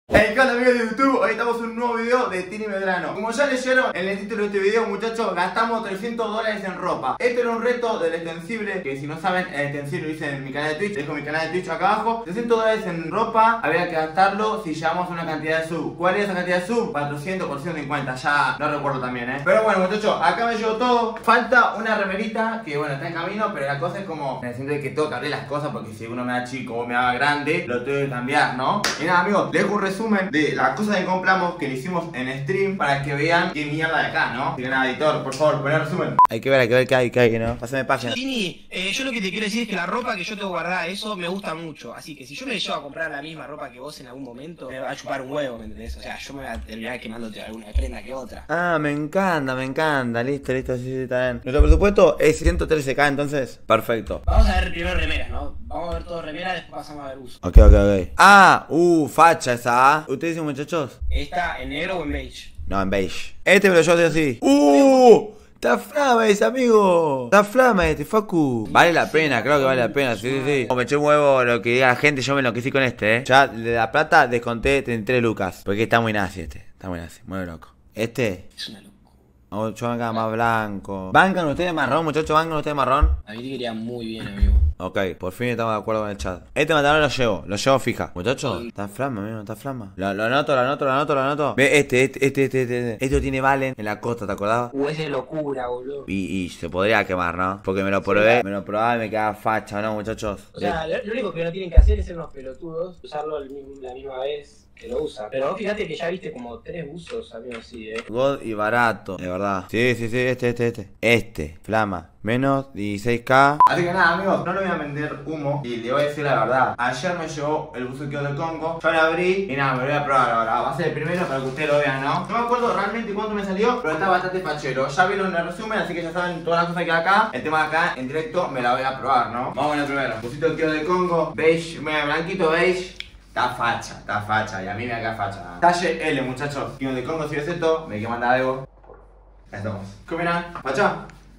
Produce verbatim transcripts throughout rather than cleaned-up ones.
Hey, ¿qué onda amigos de YouTube? Hoy estamos en un nuevo video de Tini Medrano. Como ya leyeron en el título de este video, muchachos, gastamos trescientos dólares en ropa. Este era un reto del extensible, que si no saben, el extensible lo hice en mi canal de Twitch. Dejo mi canal de Twitch acá abajo. trescientos dólares en ropa, había que gastarlo si llegamos a una cantidad de sub. ¿Cuál es esa cantidad de sub? cuatrocientos por ciento cincuenta, ya no recuerdo también, eh. Pero bueno, muchachos, acá me llegó todo. Falta una remerita que bueno, está en camino, pero la cosa es como, me siento que tengo que abrir las cosas porque si uno me da chico o me da grande, lo tengo que cambiar, ¿no? Y nada, amigos, les dejo un resumen de las cosas que compramos que le hicimos en stream para que vean qué mierda de acá, ¿no? Así que nada, editor, por favor, poné el resumen. Hay que ver, hay que ver qué hay, qué hay, ¿no? Pásame página. Tini, eh, yo lo que te quiero decir es que la ropa que yo tengo guardada, eso me gusta mucho. Así que si yo me llevo a comprar la misma ropa que vos en algún momento, me va a chupar un huevo, ¿me entendés? O sea, yo me voy a terminar quemándote alguna prenda que otra. Ah, me encanta, me encanta. Listo, listo, sí, sí, está bien. Nuestro presupuesto es ciento trece k, entonces, perfecto. Vamos a ver primero remeras, ¿no? Vamos a ver todo remeras, después pasamos a ver uso. Ok, ok, ok. Ah, uh, facha esa, ¿ah? ¿Ustedes dicen, muchachos? ¿Está en negro o en beige? No, en beige. Este me lo llevo así. ¡Uh! ¡Está flama ese, amigo! ¡Está flama este, Facu! Vale la pena, creo que vale la pena, sí, sí, sí. Como me eché un huevo lo que diga la gente, yo me enloquecí con este, eh. Ya de la plata desconté treinta y tres lucas. Porque está muy nazi este. Está muy nazi, muy loco. Este. Es una locura. Oh, yo venga más blanco. ¿Bancan ustedes marrón, muchachos? ¿Bancan ustedes marrón? A mí te quería muy bien, amigo. Ok, por fin estamos de acuerdo con el chat. Este matador lo llevo, lo llevo fija. Muchachos, está flama, amigo, está flama. Lo, lo anoto, lo anoto, lo anoto, lo anoto. Ve, este, este, este, este, este. Este tiene Valen en la costa, ¿te acordabas? Uh, es de locura, boludo. Y, y se podría quemar, ¿no? Porque me lo probé, sí, me lo probaba y me quedaba facha, ¿no, muchachos? O sea, lo, lo único que no tienen que hacer es ser unos pelotudos, usarlo el mismo, la misma vez que lo usa. Pero vos fíjate que ya viste como tres usos, amigo, así, eh. God y barato, de verdad. Sí, sí, sí, este, este, este. Este, flama. Menos dieciséis k. Así que nada, amigos, no le voy a vender humo y le voy a decir la verdad. Ayer me llegó el buzo del Congo, yo lo abrí y nada, me lo voy a probar ahora. Va a ser el primero para que ustedes lo vean, ¿no? No me acuerdo realmente cuánto me salió, pero está bastante fachero. Ya vieron el resumen, así que ya saben todas las cosas que hay acá. El tema de acá, en directo, me la voy a probar, ¿no? Vamos con el primero. Busito del Congo, beige, mira, blanquito beige. Está facha, está facha, y a mí me acá facha. Talle L, muchachos. Kilo de Congo, si ves esto, me hay que mandar algo. Ahí estamos. ¿Qué opinan? ¿Facha?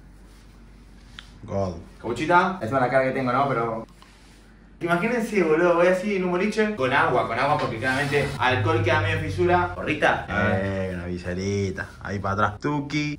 God. Capuchita, es una cara que tengo, ¿no? Pero... imagínense, boludo, voy así en un boliche con agua, con agua porque claramente alcohol queda medio fisura. ¿Porrita? Eh, una viserita. Ahí para atrás. Tuki.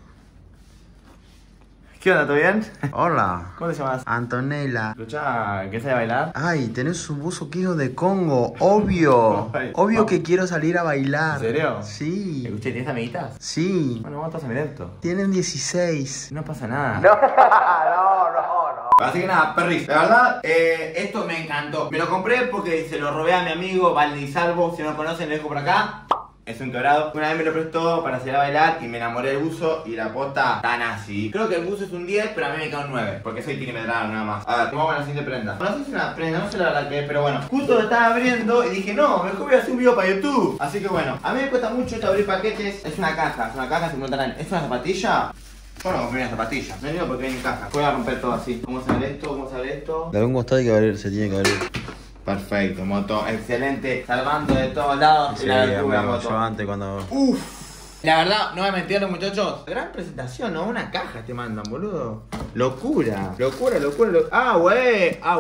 ¿Qué onda? ¿Todo bien? Hola. ¿Cómo te llamas? Antonella. Escucha, ¿qué sabes bailar? Ay, tenés un buzo Kilo de Congo. Obvio. Ay, Obvio vamos. que quiero salir a bailar. ¿En serio? Sí. Escuché, ¿tienes amiguitas? Sí. Bueno, vamos todos a mirar esto. Tienen dieciséis. No pasa nada. No, no, no, no. Así que nada, perris, la verdad, eh, esto me encantó. Me lo compré porque se lo robé a mi amigo Valdizalvo. Si no lo conocen, lo dejo por acá. Es un quebrado. Una vez me lo prestó para salir a bailar y me enamoré del buzo y la posta tan así. Creo que el buzo es un diez, pero a mí me queda un nueve, porque soy Tini Medrano nada más. A ver, vamos a la siguiente prenda. No sé si es una prenda, no sé la verdad que es, pero bueno. Justo lo estaba abriendo y dije, no, mejor voy a hacer un video para YouTube. Así que bueno, a mí me cuesta mucho esto abrir paquetes. Es una caja, es una caja, se preguntarán, ¿es una zapatilla? Yo no compré una zapatilla, no digo porque viene en caja. Voy a romper todo así. ¿Cómo sale esto? ¿Cómo sale esto? De algún costado hay que abrir, se tiene que abrir. Perfecto, moto, excelente, salvando de todos lados. Sí, la amigo, moto. yo antes cuando... Uff, la verdad, no voy a mentirle, muchachos. Gran presentación, ¿no? Una caja te mandan, boludo. Locura, locura, locura. Lo... Ah, wey, ah,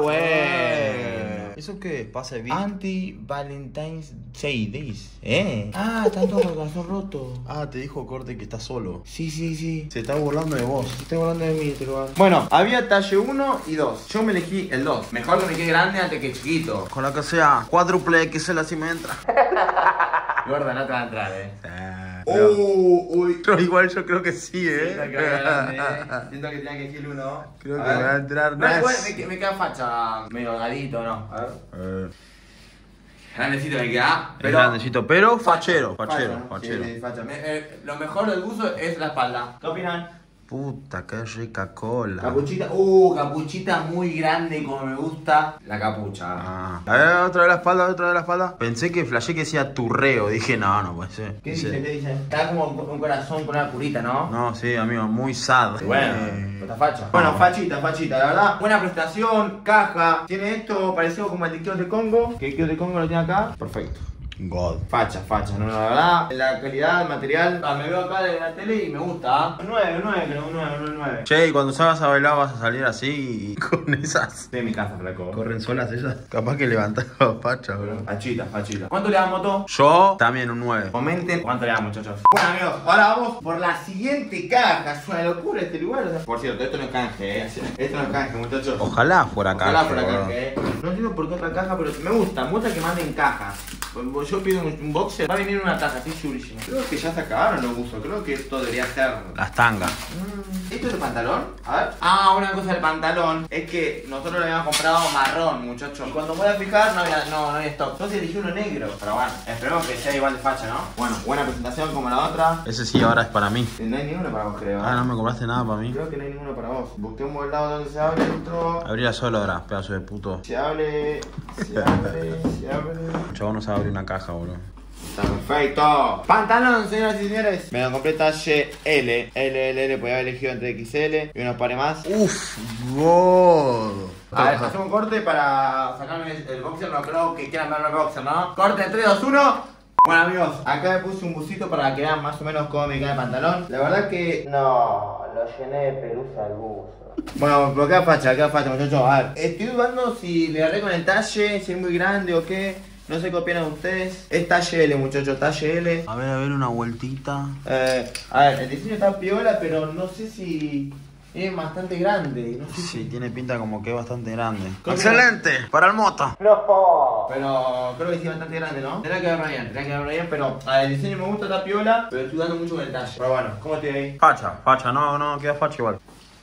wey. ¿Eso qué? Pase bien. Anti-Valentine's Day Days. ¿Eh? Ah, están todos los corazón rotos. Ah, te dijo Corte que estás solo. Sí, sí, sí. Se está burlando de vos. Estoy hablando de mí, te lo hago. Bueno, había talle uno y dos. Yo me elegí el dos. Mejor que me quede grande antes que chiquito. Con la que sea cuádruple X L así me entra. Gorda, no te va a entrar, eh. Eh, Uh, uy. pero igual yo creo que sí, eh. Siento que va a grande, eh. Siento que tenía que elegir uno. Creo A que ver. me va a entrar No, igual más. me, me queda facha medio gadito, ¿no? A ver. Eh, Grandecito me queda. es grandecito, pero fachero, Facha, fachero, ¿no? fachero. Sí, sí, facha. Me- eh, lo mejor del buzo es la espalda. ¿Qué opinan? Puta, qué rica cola. Capuchita, uh, capuchita muy grande como me gusta la capucha. Ah. A ver, otra vez la espalda, otra vez la espalda. Pensé que flashé que decía turreo. Dije, no, no puede ser. ¿Qué dice? ¿Qué dice? Está como un corazón con una curita, ¿no? No, sí, amigo, muy sad. Bueno, Eh, está facha. Bueno, fachita, fachita, la verdad. Buena prestación, caja. Tiene esto parecido como el de Kilos de Congo. Que el Kilos de Congo lo tiene acá. Perfecto. God. Facha, facha, no, la verdad, la calidad, el material, ah, me veo acá de la tele y me gusta, ¿ah? Un nueve, un nueve, creo, un nueve, un nueve. Che, y cuando salgas a bailar vas a salir así y con esas. Estoy en mi casa, flaco. ¿Corren solas ellas? Capaz que levantas la facha, bro. Fachita, fachita. ¿Cuánto le damos, Moto? Yo también un nueve. Comenten cuánto le damos, muchachos. Bueno, amigos, ahora vamos por la siguiente caja. Es una locura este lugar. O sea, por cierto, esto no es canje, eh. Esto no es canje, muchachos. Ojalá fuera canje. Ojalá fuera bro. canje, eh. No entiendo por qué otra caja, pero me gusta. Me gusta que manden cajas. Yo pido un, un boxer, va a venir una caja, estoy segurísimo. Creo que ya se acabaron los usos. Creo que esto debería ser. Las tangas. Mm, ¿Esto es el pantalón? A ver. Ah, una cosa del pantalón es que nosotros lo habíamos comprado marrón, muchachos. Y cuando voy a fijar, no había, no, no había stock. Entonces elegí uno negro. Pero bueno, esperemos que sea igual de facha, ¿no? Bueno, buena presentación como la otra. Ese sí ahora es para mí. No hay ninguno para vos, creo. Ah, no me compraste nada para mí. Creo que no hay ninguno para vos. Busquemos el lado donde se abre esto. Abrirla solo ahora, pedazo de puto. Se abre, se abre, se abre. El chabón no sabe abrir una caja, bro. Está perfecto. Pantalón, señoras y señores. Me lo compré talle L. L, L, L. Podía haber elegido entre X L y unos pares más. Uf, God. A ver, hacemos un corte para sacarme el boxer. No creo que quieran ver el boxer, ¿no? Corte, tres, dos, uno. Bueno, amigos, acá me puse un busito para que vean más o menos cómo me queda el pantalón. La verdad que no, lo llené de pelusa el buzo. Bueno, pero queda facha, queda facha, muchachos. A ver, estoy dudando si le agarré con el talle, si es muy grande o qué. No sé qué opinan ustedes. Es talle L, muchachos, talle L. A ver, a ver, una vueltita. Eh, a ver, el diseño está piola, pero no sé si es bastante grande. No sé Sí, si... tiene pinta como que es bastante grande. ¿Cómo? ¡Excelente! Para el moto. No, pero creo que sí es bastante grande, ¿no? Tendrá que verlo bien, tendrá que verlo bien, pero a ver, el diseño me gusta, está piola, pero estoy dando mucho con el talle. Pero bueno, ¿cómo estoy ahí? Facha, facha, no, no, queda facha igual.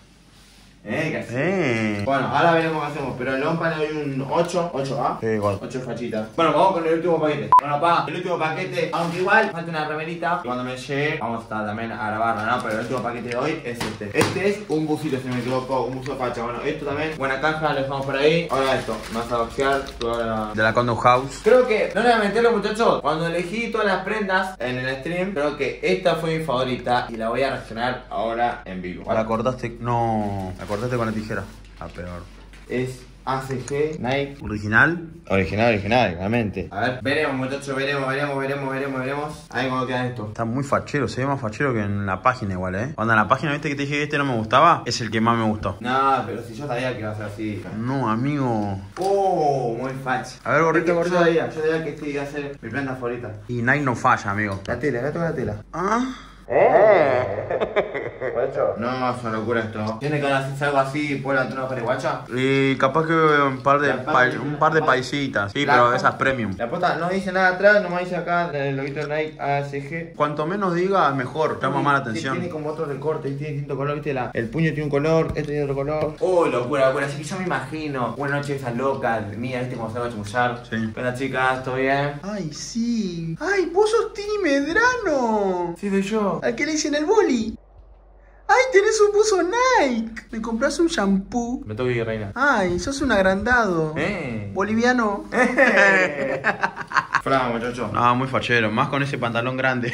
Eh, casi. Eh. Bueno, ahora veremos qué hacemos, pero el Lompa le doy un ocho, ocho A. Sí, igual. ocho fachitas. Bueno, vamos con el último paquete. Bueno, pa, el último paquete, aunque igual falta una remerita. Y cuando me llegue, vamos a estar también a grabarla, ¿no? Pero el último paquete de hoy es este. Este es un busito, si no me equivoco, un buzo facha. Bueno, esto también, buena caja, lo dejamos por ahí. Ahora esto, me vas a boxear toda De la Condo House. Creo que, no le voy a mentirlo, muchachos, cuando elegí todas las prendas en el stream, creo que esta fue mi favorita y la voy a reaccionar ahora en vivo. La cortaste, no, la cortaste con la tijera. La peor. Es A C G, Nike. ¿Original? Original, original, realmente. A ver, veremos, muchachos, veremos, veremos, veremos, veremos, veremos. A ver cómo queda esto. Está muy fachero, se ve más fachero que en la página igual, eh. Cuando en la página viste que te dije que este no me gustaba, es el que más me gustó. No, pero si yo sabía que iba a ser así. No, amigo. Oh, muy facha. A ver, gorrito, Yo gorrito. sabía, yo sabía que este iba a ser mi planta favorita. Y Nike no falla, amigo. La tela, acá toca la tela. Ah. ¡Eh! No, es una locura esto. ¿Tiene que hacer algo así por la entrada paraguaya? Y capaz que un par de, La pa parte- un par de paisitas. Sí, La- pero esas premium. La posta no dice nada atrás, nomás dice acá el loguito de Nike A C G. Cuanto menos diga, mejor. Llama más la Sí, atención. tiene como otro recorte, tiene distinto color, viste, la, el puño tiene un color, este tiene otro color. Oh, locura, locura, así que yo me imagino una noche de esas locas, mía, viste, como se va a chamullar. Sí. Hola chicas, ¿todo bien? Ay, sí. Ay, vos sos Tini Medrano. Sí, soy yo. Al que le dicen el boli. Ay, tenés un buzo Nike. Me compras un shampoo. Me tengo que ir, reina. Ay, sos un agrandado. Eh. Boliviano. Fla, muchacho. No, muy fachero. Más con ese pantalón grande.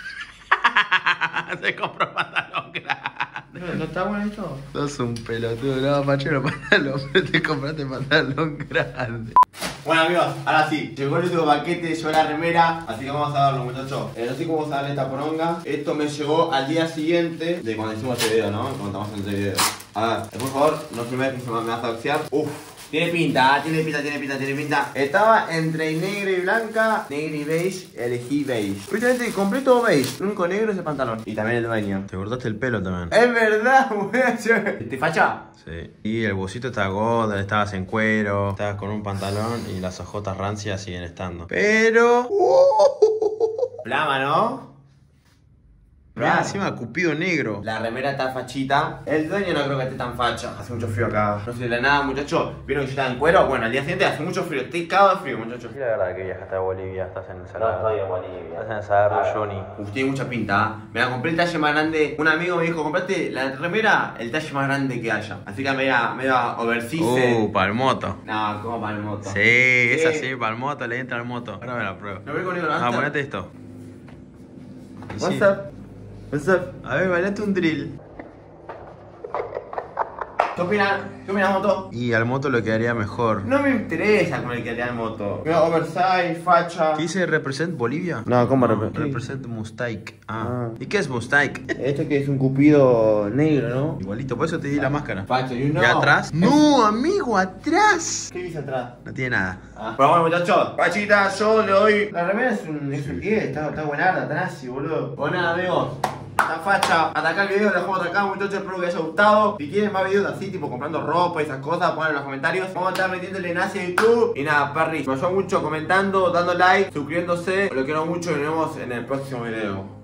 Se compró pantalón grande. ¿No, ¿No está bueno esto? Sos un pelotudo. No, fachero pantalón. Pero te compraste pantalón grande. Bueno amigos, ahora sí, llegó el último paquete, llegó la remera, así que vamos a darlo, muchachos. Eh, no sé cómo vamos a darle esta poronga. Esto me llegó al día siguiente de cuando hicimos este video, ¿no? Cuando estamos en este video. A ver, por favor, no filmes que se me vas a boxear. Uf, tiene pinta, tiene pinta, tiene pinta, tiene pinta. Estaba entre negro y blanca, negro y beige, elegí beige. Justamente compré todo beige, el único negro es el pantalón. Y también el dueño. Te cortaste el pelo también. Es verdad, muchacho. ¿Te facha? Sí. Y el bolsito está gordo, estabas en cuero, estabas con un pantalón y las ojotas rancias siguen estando. Pero... Flama, ¿no? Mirá, encima Cupido negro. La remera está fachita. El dueño no creo que esté tan facha. Hace mucho frío acá. No sé de la nada, muchachos. ¿Vieron que yo estaba en cuero? Bueno, al día siguiente hace mucho frío. Estoy cagado de frío, muchachos. Sí, la verdad que viajaste a Bolivia, estás en el Salar. No estoy en Bolivia. Estás en el Salar de Johnny. Uf, tiene mucha pinta. ¿eh? Me la compré el talle más grande. Un amigo me dijo, comprate la remera el talle más grande que haya. Así que me iba, me iba oversize. Uh, palmoto. No, como para el moto. Sí, es así, palmoto, le entra al moto. Ahora me la pruebo. No veo conmigo, ¿no? Ah, ponete esto. Y What's sí. up? What's up? A ver, bailate un drill. ¿Qué opinan? ¿Qué opinas, moto? Y al moto le quedaría mejor. No me interesa con el que le da el moto. Veo oversize, facha. ¿Qué dice represent Bolivia? No, ¿cómo No, represent? represent Mustaik. Ah. Ah. ¿Y qué es Mustaik? Este que es un cupido negro, ¿no? Igualito, por eso te di la máscara. Facho, you know. ¿Y atrás? No, amigo, atrás. ¿Qué dice atrás? No tiene nada. Ah. Pero bueno, muchachos, Pachita, yo le doy. La remera es un, es un diez, está, está buenarda, Tanasi, boludo. Bueno, nada, amigos. Esta facha, hasta acá el video, lo dejamos hasta acá, muchachos, espero que les haya gustado. Si quieren más videos así, tipo comprando ropa y esas cosas, pongan en los comentarios. Vamos a estar metiéndole en Asia YouTube. Y nada, perris, me ayudan mucho comentando, dando like, suscribiéndose. Lo quiero mucho y nos vemos en el próximo video.